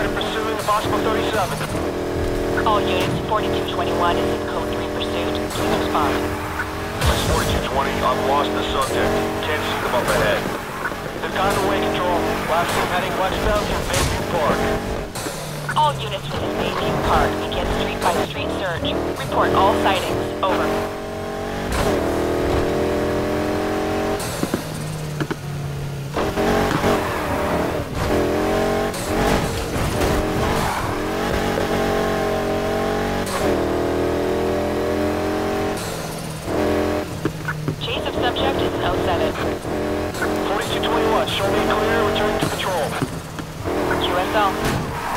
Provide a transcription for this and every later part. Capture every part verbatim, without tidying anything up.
target pursuing a possible thirty-seven. All units, forty-two twenty-one is in code three pursuit. Please respond. It's forty-two twenty. I've lost the subject. Can't see them up ahead. They've gotten away, Control. Last seen heading westbound from Bayview Park. All units within Bayview Park begin street-by-street search. Report all sightings. Over. Chase of subject is oh seven. forty-two twenty-one. Show me clear. Return to patrol. Q S L.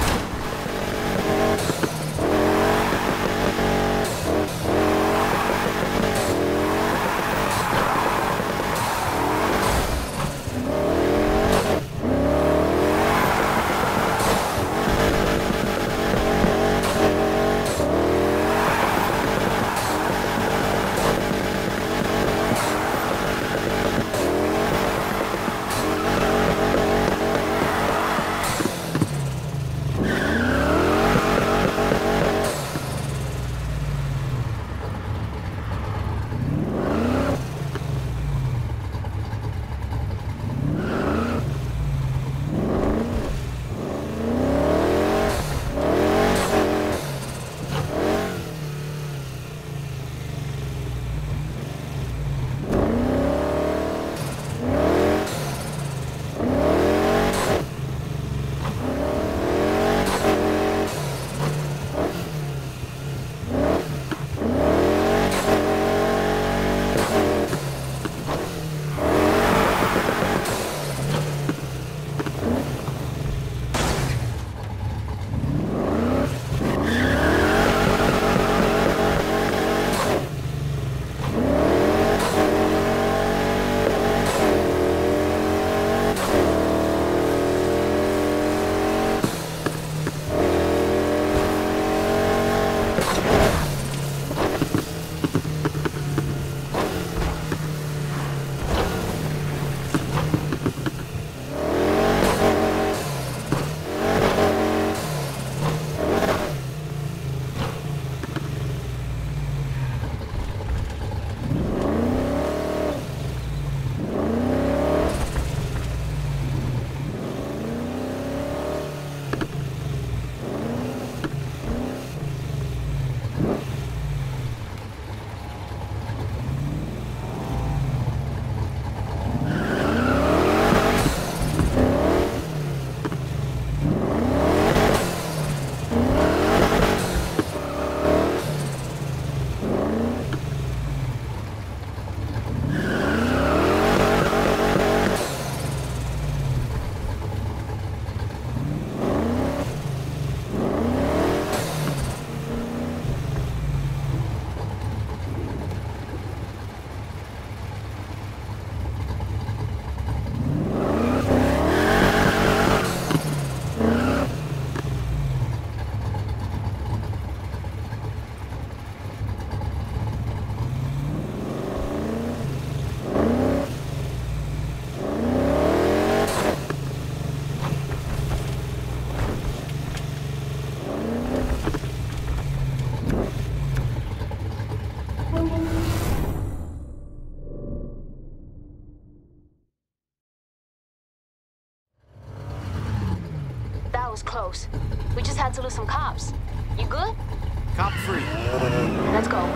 Was close. We just had to lose some cops. You good? Cop free. Let's go.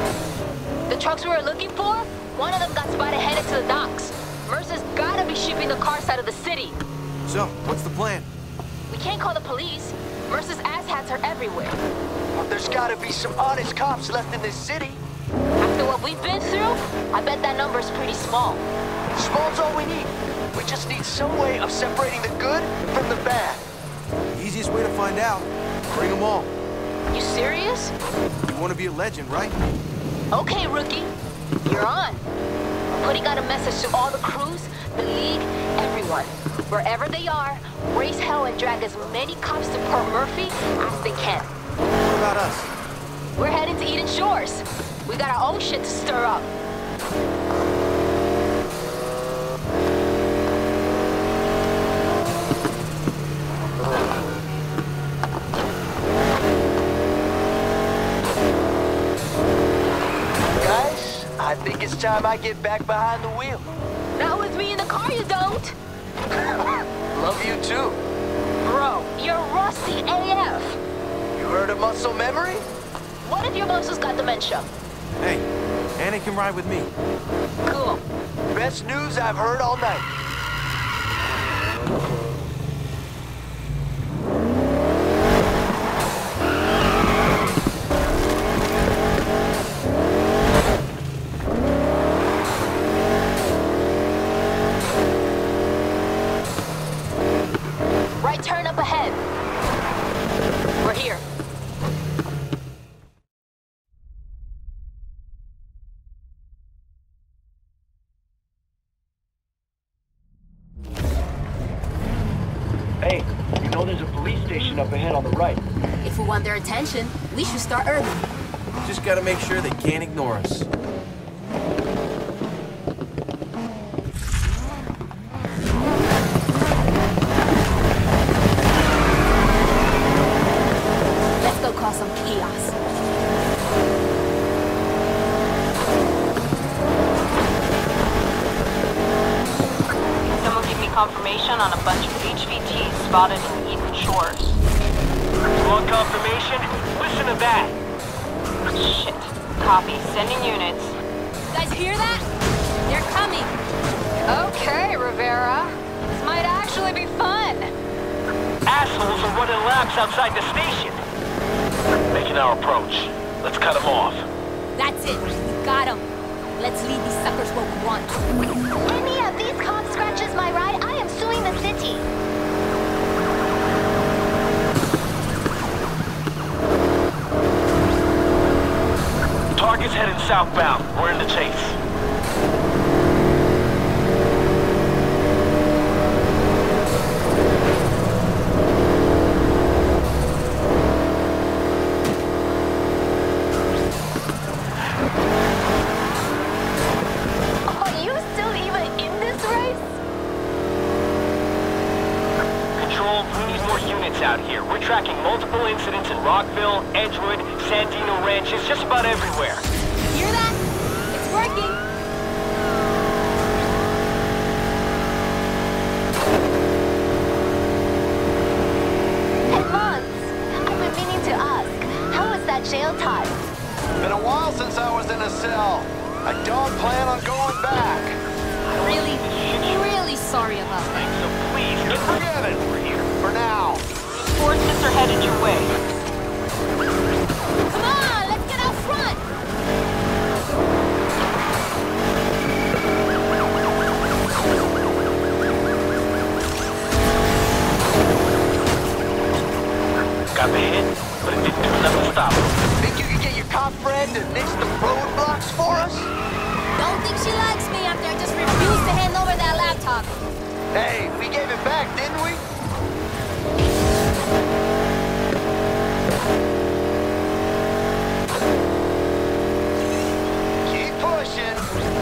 The trucks we were looking for, one of them got spotted headed to the docks. Mercer's gotta be shipping the car side of the city. So, what's the plan? We can't call the police. Mercer's asshats are everywhere. Well, there's gotta be some honest cops left in this city. After what we've been through, I bet that number's pretty small. Small's all we need. We just need some way of separating the good from the bad. Easiest way to find out. Bring them all. You serious? You want to be a legend, right? Okay, rookie. You're on. I'm putting out a message to all the crews, the league, everyone. Wherever they are, raise hell and drag as many cops to Port Murphy as they can. What about us? We're heading to Eden Shores. We got our own shit to stir up. time I get back behind the wheel. Not with me in the car, you don't. Love you too. Bro, you're rusty A F. You heard of muscle memory? What if your muscles got dementia? Hey, Annie can ride with me. Cool. Best news I've heard all night. Right turn up ahead. We're here. Hey, you know there's a police station up ahead on the right. If we want their attention, we should start early. Just gotta make sure they can't ignore us. Let's go cause some chaos. Someone give me confirmation on a bunch of H V Ts spotted in Eden Shores. Want confirmation? Listen to that. Shit. Copy. Sending units. You guys hear that? They're coming. Okay, Rivera. This might actually be fun. Assholes are running laps outside the station. Making our approach. Let's cut them off. That's it. We got them. Let's lead these suckers what we want. Any of these cops scratches my ride, I am suing the city. Target's heading southbound. We're in the chase. Are you still even in this race? Control, we need more units out here. We're tracking multiple incidents in Rockville, Edgewood, Sandino Ranches, just about everywhere. Hear that? It's working. Hey, Mons, I've been meaning to ask, how was that jail time? Been a while since I was in a cell. I don't plan on going back. Really, really sorry about that. So please, get Forget it. over here. For now. Forces are headed your way. Come on, let's get out front. Got the hit, but it didn't do enough to stop him. Think you can get your cop friend to nix the roadblocks for us? Don't think she likes me after I just refused to hand over that laptop. Hey, we gave it back, didn't we? Keep pushing.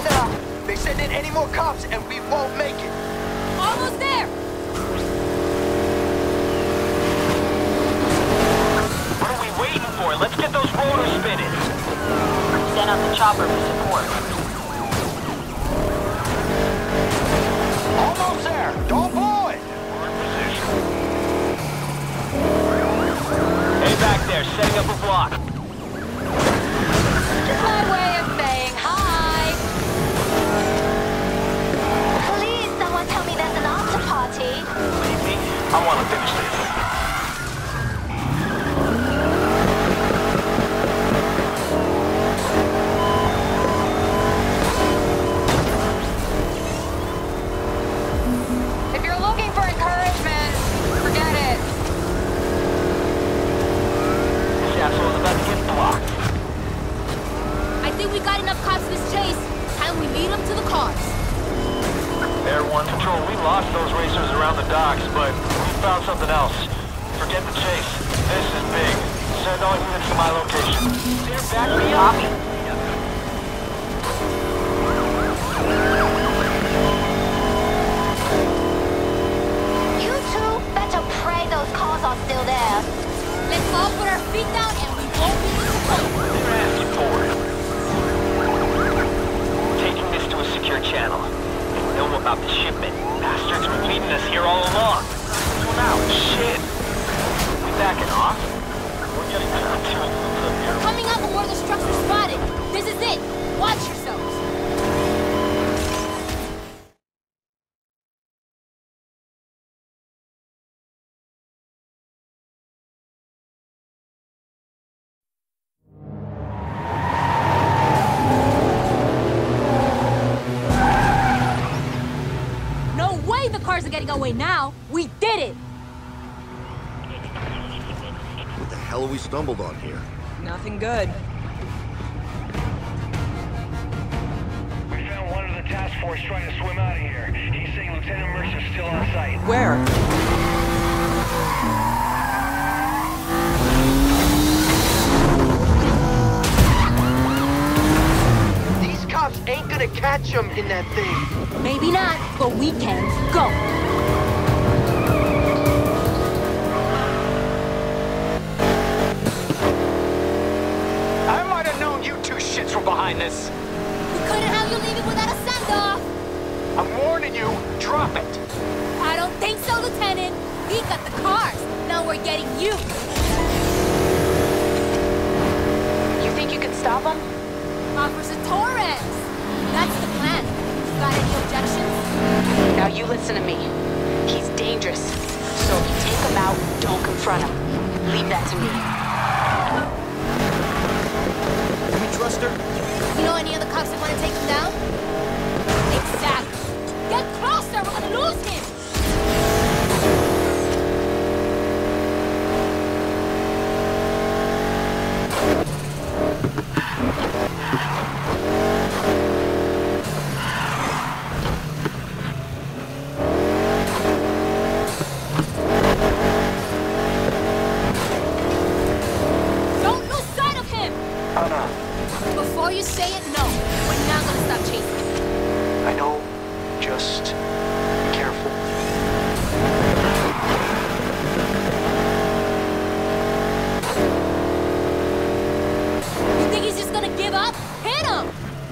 nah. They send in any more cops and we won't make it. Almost there! What are we waiting for? Let's get those rotors spinning. Send out the chopper for support. Almost there. Don't blow it. We're in position. Hey, back there, setting up a block. Just my way of saying hi. Please, someone tell me there's an after party. Leave me. I want to finish this. If you're looking for encouragement, forget it. This asshole's about to get blocked. I think we got enough cops in this chase. Time we lead them to the cars. Air One Control, we lost those racers around the docks, but we found something else. Forget the chase. This is big. Send all units to my location. They're back me up. You two better pray those cars are still there. Let's all put our feet down and we won't be disappointed. They're asking for it. Taking this to a secure channel. They know about the shipment. Bastards were leading us here all along. So now, shit. We backing off? We're getting too up here. Coming up on where the structure's spotted. This is it. Watch yourselves. No way the cars are getting away now. We did it. What the hell have we stumbled on here? Nothing good. We found one of the task force trying to swim out of here. He's saying Lieutenant Mercer's still on site. Where? These cops ain't gonna catch him in that thing. Maybe not, but we can. Go. I might have known you two shits were behind this. We couldn't have you leaving without a send-off. I'm warning you, drop it. I don't think so, Lieutenant. We got the cars. Now we're getting you. You think you can stop them? Officer Torres. That's the plan. Got any objections? Now you listen to me. He's dangerous. So if you take him out, don't confront him. Leave that to me. Can we trust her? You know any other cops that want to take him down? Exactly. Get closer. We're gonna lose him. Don't lose sight of him. Anna, Before you say it, no. We're not gonna stop chasing. I know. Just be careful. You think he's just gonna give up? Hit him!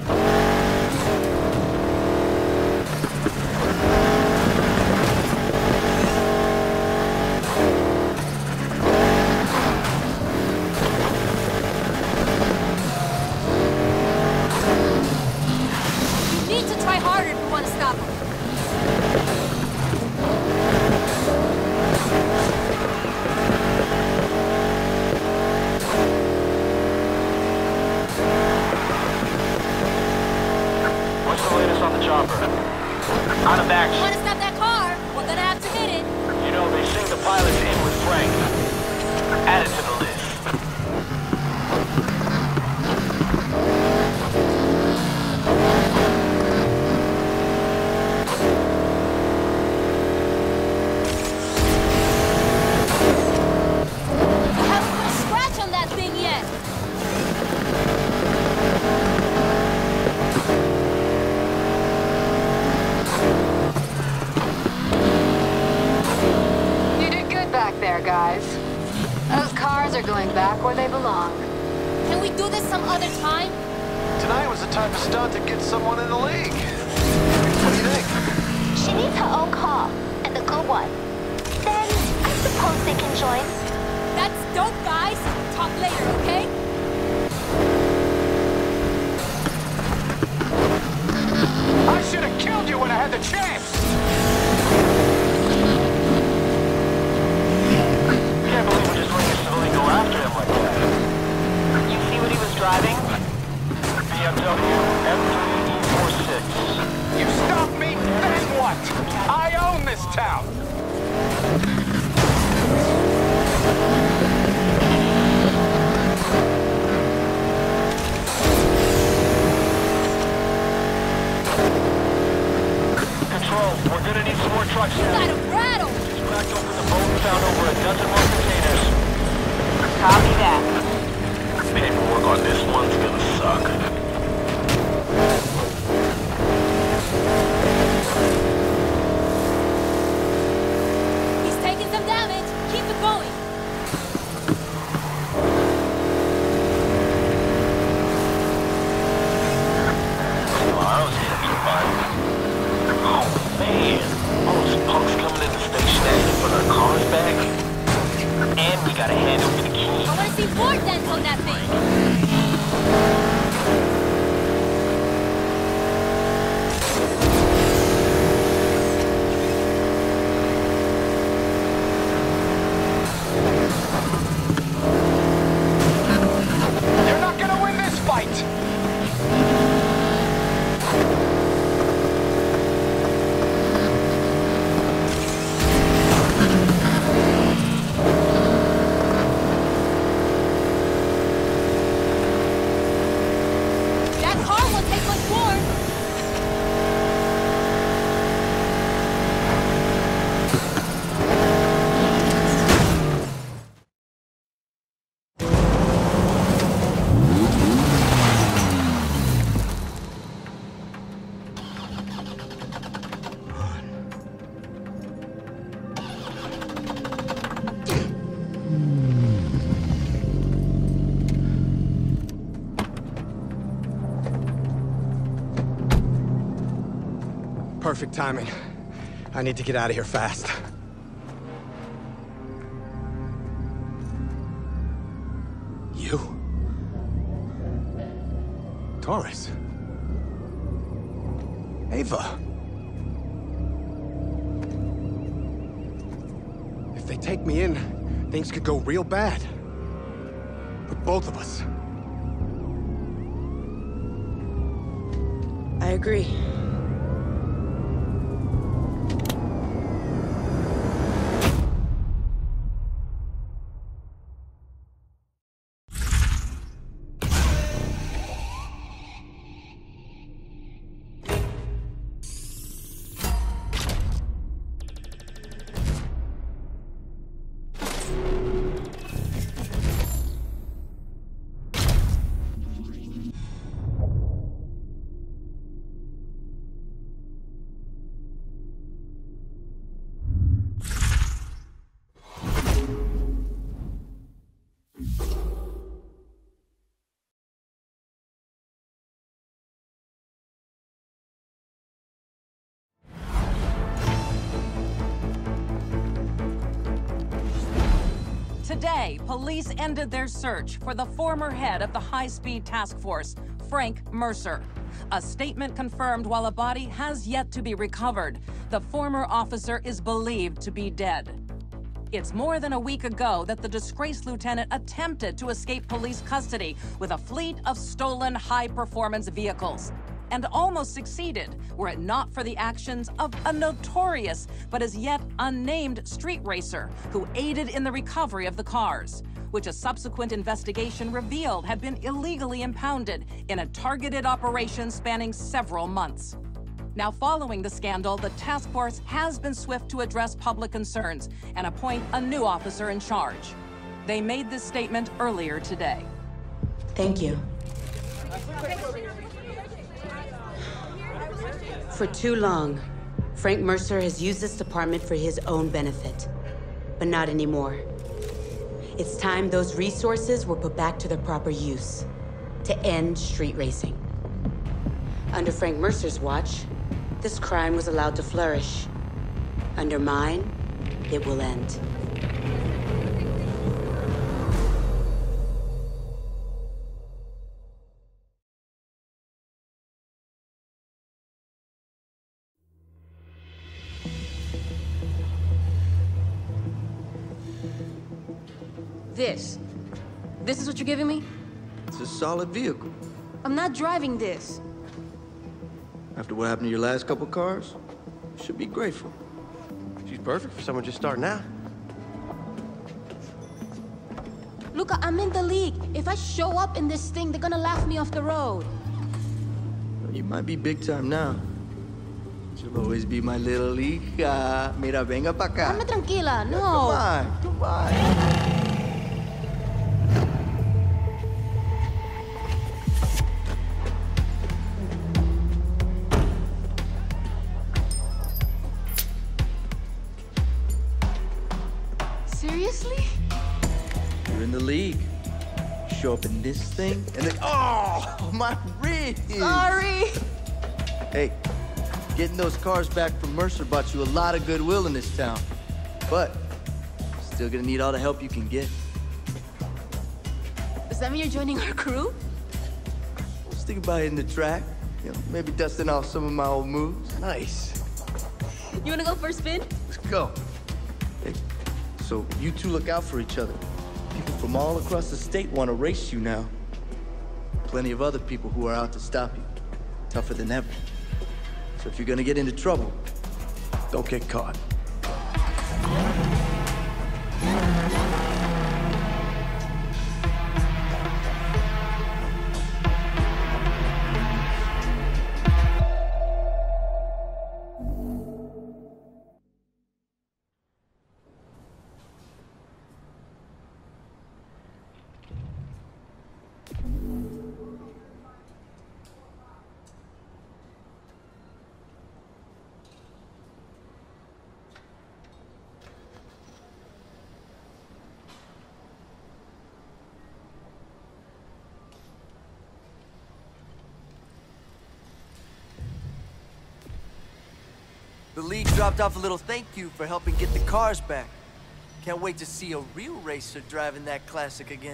You need to try harder if you want to stop him. What's the latest on the chopper? Out of You action. want to stop that car? We're gonna have to hit it. You know, they sing the pilot's in with Frank. Add it to the list. You haven't put a scratch on that thing yet. guys. Those cars are going back where they belong. Can we do this some other time? Tonight was the type of stunt that gets someone in the league. What do you think? She needs her own car, and a good one. Then, I suppose they can join. That's dope, guys. Talk later, okay? I should have killed you when I had the chance! Can't believe we just let your civilian go after him like that. You see what he was driving? B M W M three E forty-six. You stop me, then what? I own this town! Control, we're gonna need some more trucks here. Got a rattle! Just cracked open the boat and found over a dozen more containers. Copy that. Paperwork on this one's gonna suck. He's taking some damage. Keep it going. Well, I was petrified. Oh man, all those punks coming in the station asking for their cars back. And we gotta hand over the key. I wanna see more dents on that thing. You're not gonna win this fight! That car won't take much more. Perfect timing. I need to get out of here fast. You? Torres? Ava? If they take me in, things could go real bad. For both of us. I agree. Today, police ended their search for the former head of the high-speed task force, Frank Mercer. A statement confirmed while a body has yet to be recovered. The former officer is believed to be dead. It's more than a week ago that the disgraced lieutenant attempted to escape police custody with a fleet of stolen high-performance vehicles, and almost succeeded were it not for the actions of a notorious but as yet unnamed street racer who aided in the recovery of the cars, which a subsequent investigation revealed had been illegally impounded in a targeted operation spanning several months. Now, following the scandal, the task force has been swift to address public concerns and appoint a new officer in charge. They made this statement earlier today. Thank you. For too long, Frank Mercer has used this department for his own benefit. But not anymore. It's time those resources were put back to their proper use, to end street racing. Under Frank Mercer's watch, this crime was allowed to flourish. Under mine, it will end. This. This is what you're giving me? It's a solid vehicle. I'm not driving this. After what happened to your last couple cars, you should be grateful. She's perfect for someone just starting out. Luca, I'm in the league. If I show up in this thing, they're gonna laugh me off the road. You might be big time now. You'll always be my little hija. Mira, venga pa' acá. Dame tranquila, no. Come on, come on. Seriously? You're in the league. Show up in this thing, and then, oh, my wrist! Sorry! Hey, getting those cars back from Mercer bought you a lot of goodwill in this town. But, still gonna need all the help you can get. Does that mean you're joining our crew? Just think about hitting the track. You know, maybe dusting off some of my old moves. Nice. You wanna go for a spin? Let's go. Hey, so you two look out for each other. People from all across the state want to race you now. Plenty of other people who are out to stop you. Tougher than ever. So if you're gonna get into trouble, don't get caught. The league dropped off a little thank you for helping get the cars back. Can't wait to see a real racer driving that classic again.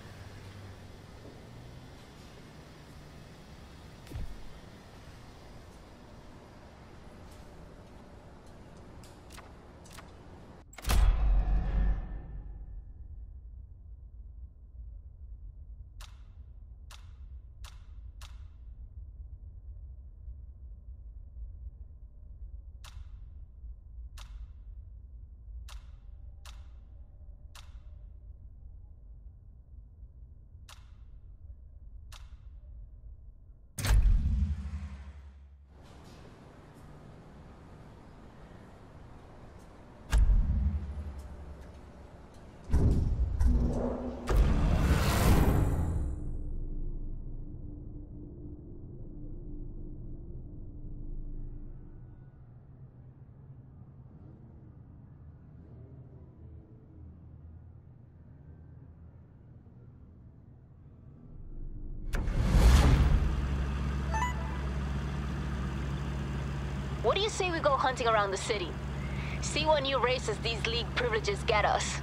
What do you say we go hunting around the city? See what new races these league privileges get us.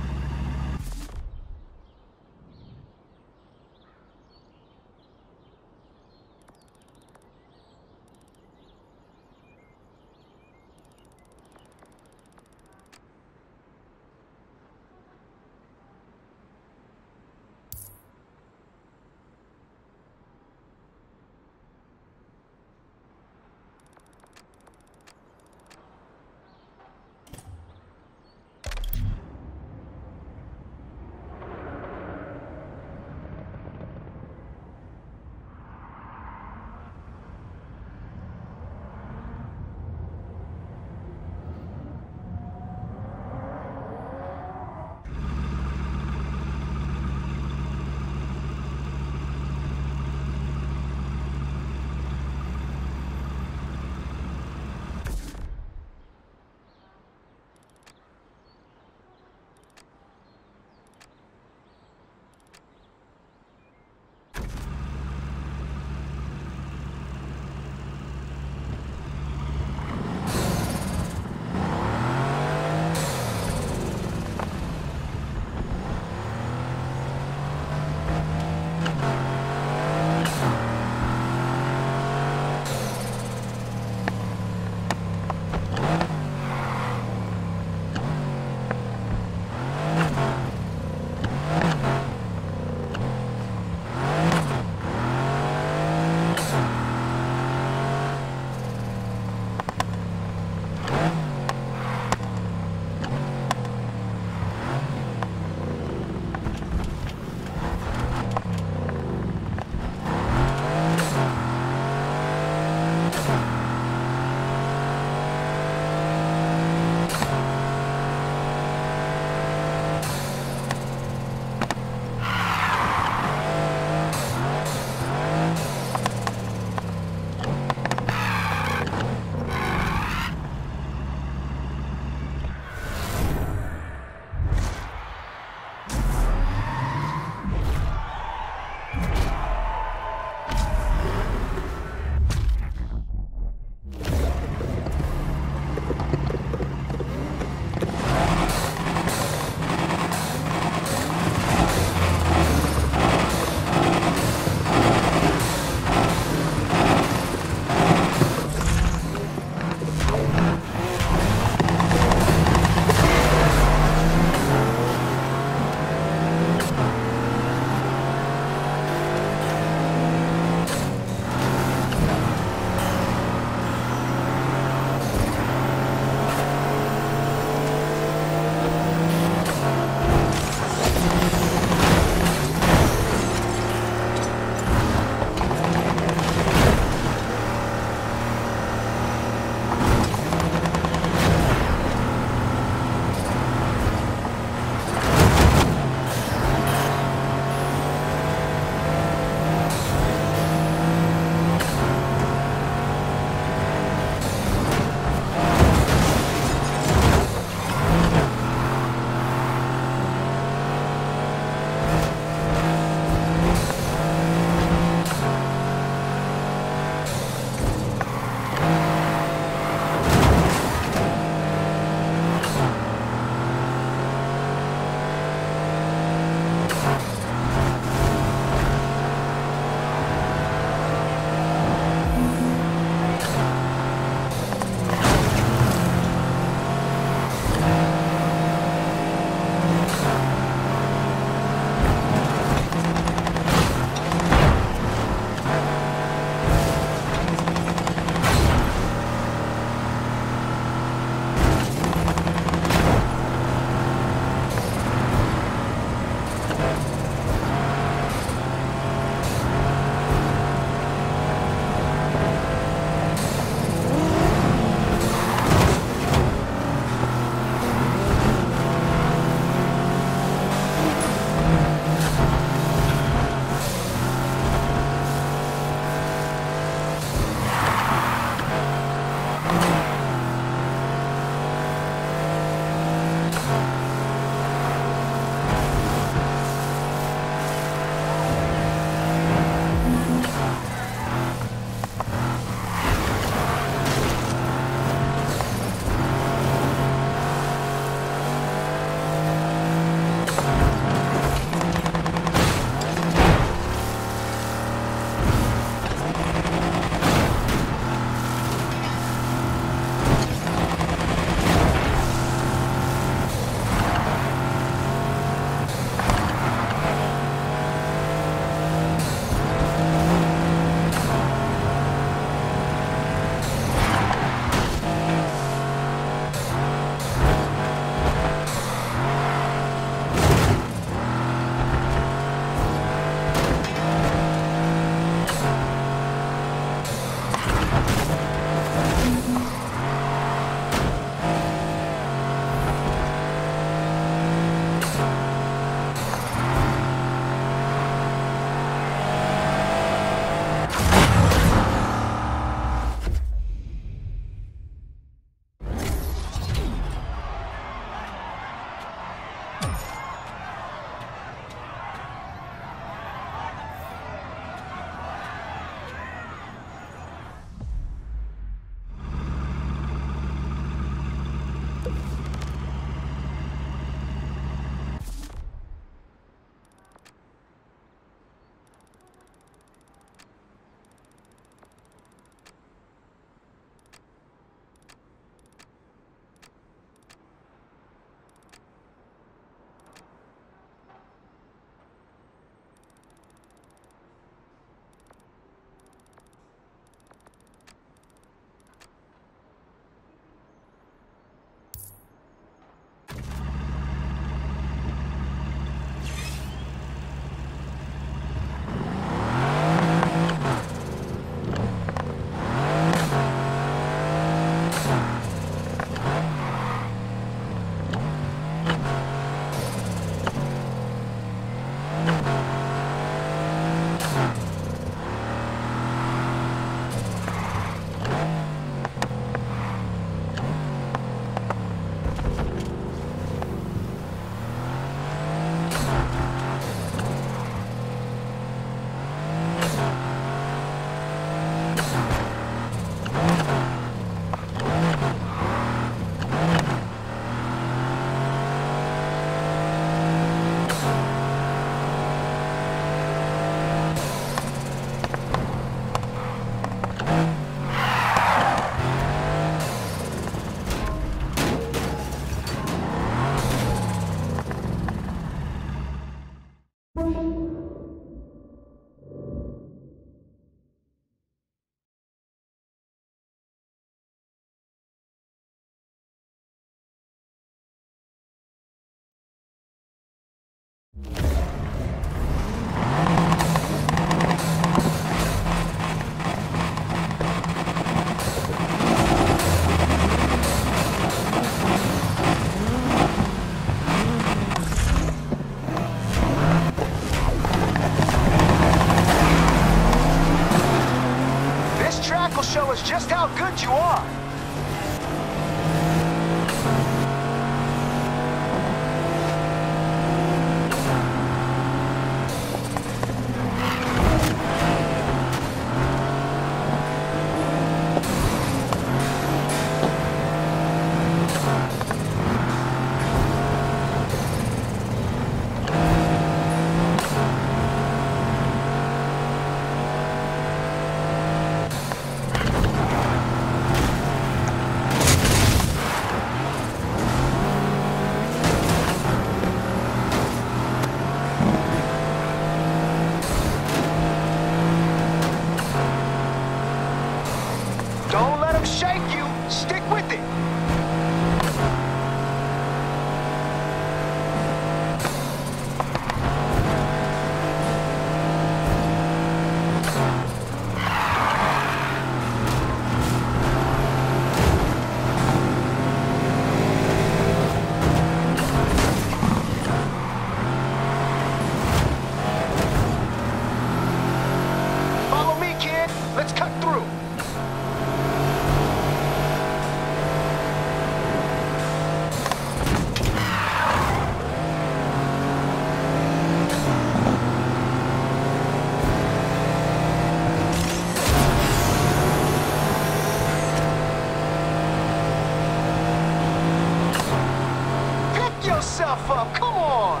yourself up. Come on.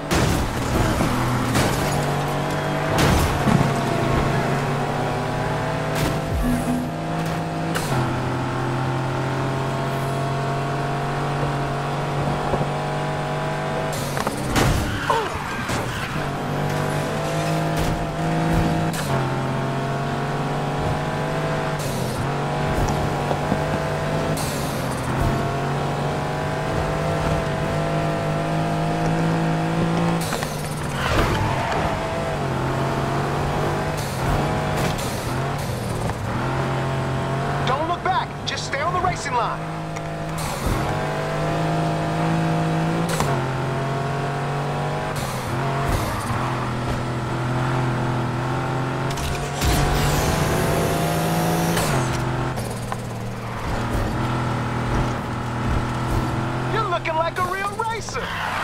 Line. You're looking like a real racer.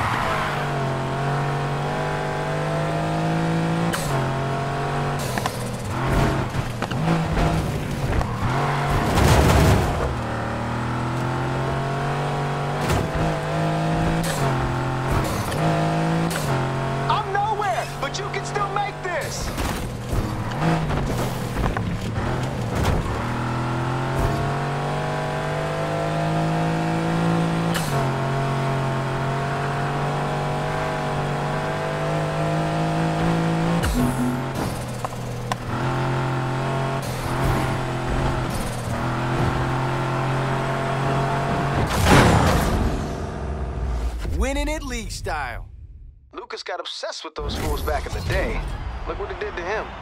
But you can still make this! Winning it league style. Lucas got obsessed with those fools back in the day. Look what it did to him.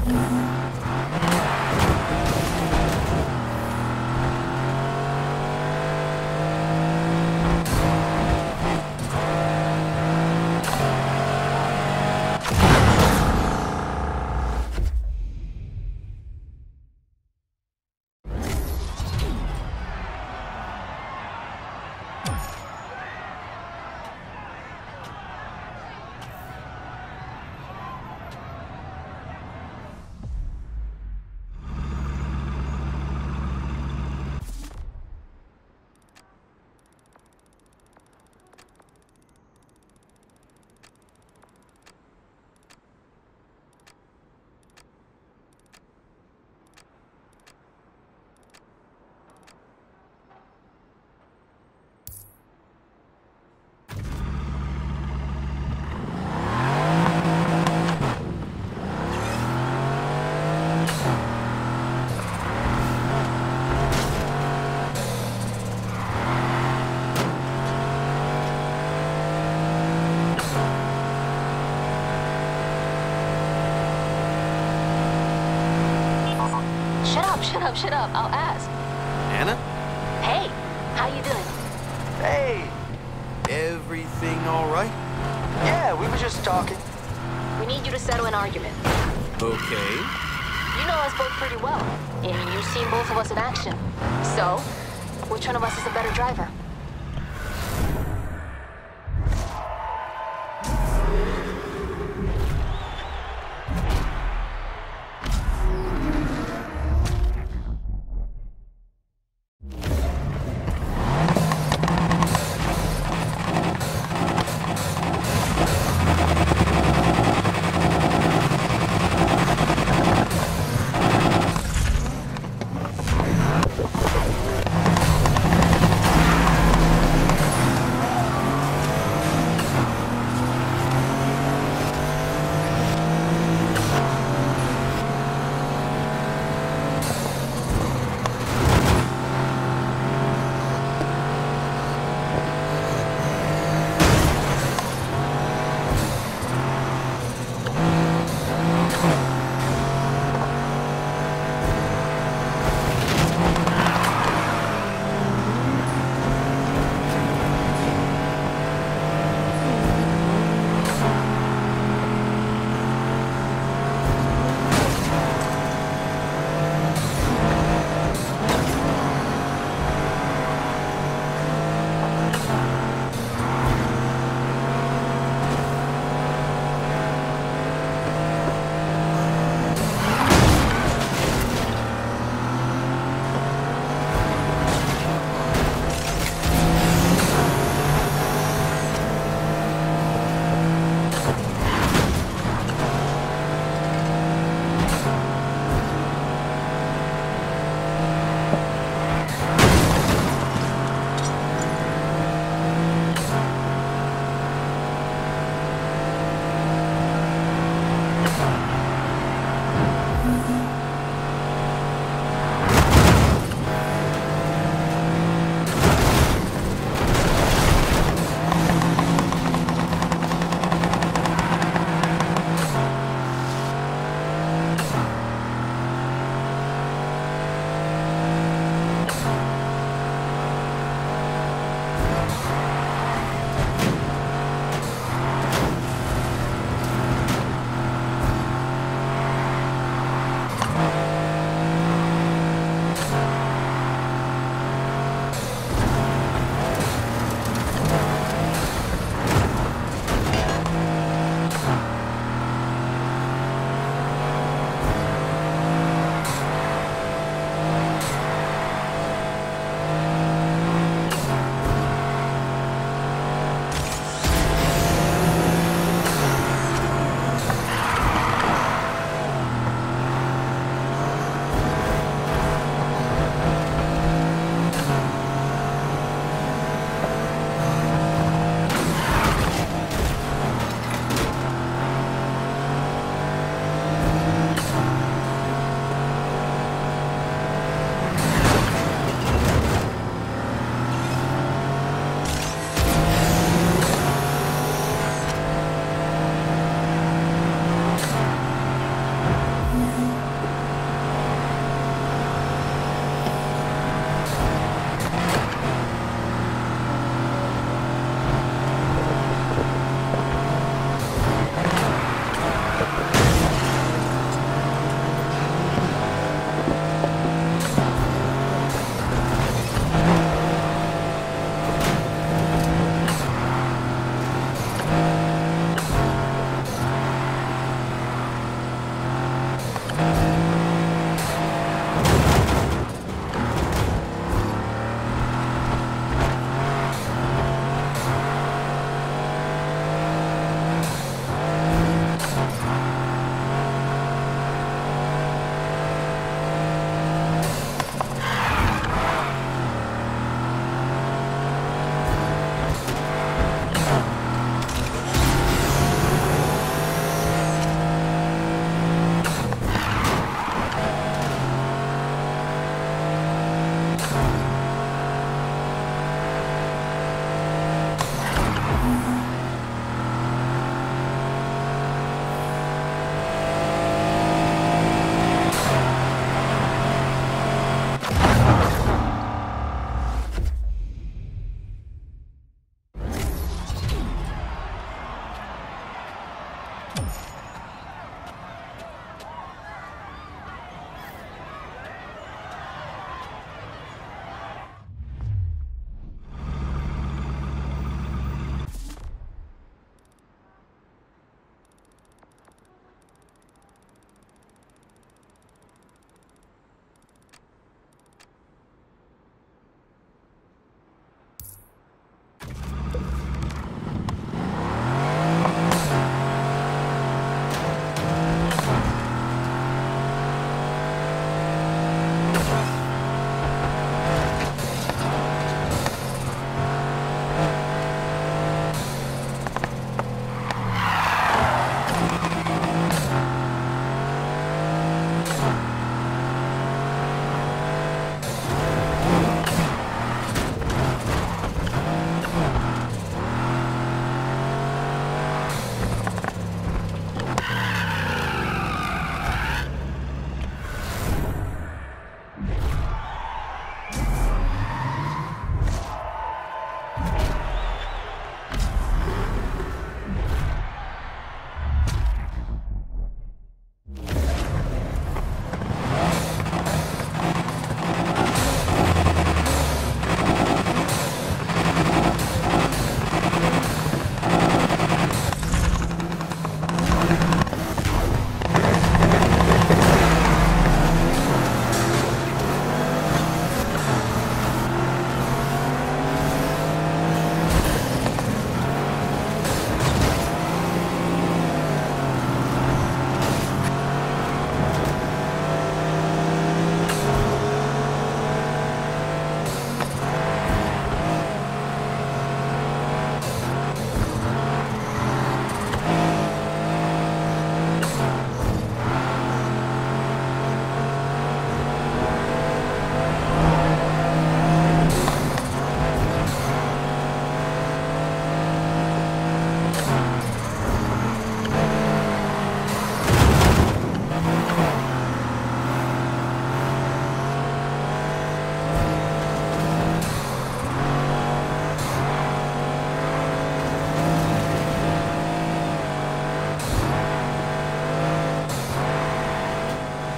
Shut up, shut up. I'll ask. Anna? Hey, how you doing? Hey! Everything all right? Yeah, we were just talking. We need you to settle an argument. Okay. You know us both pretty well, and you've seen both of us in action. So, which one of us is a better driver?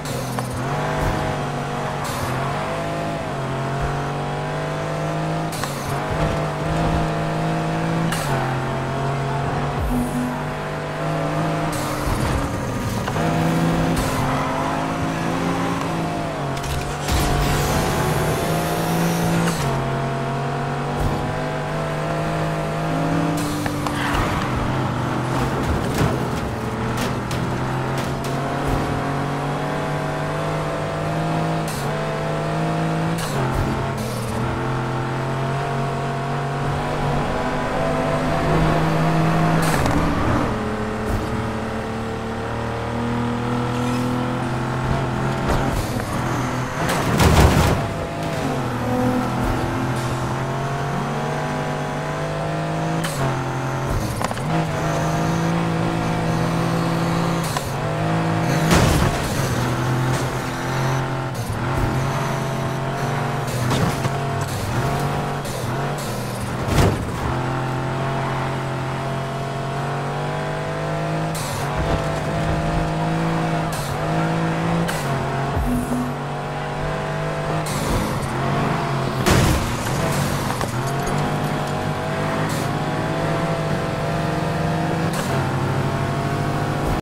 Bye.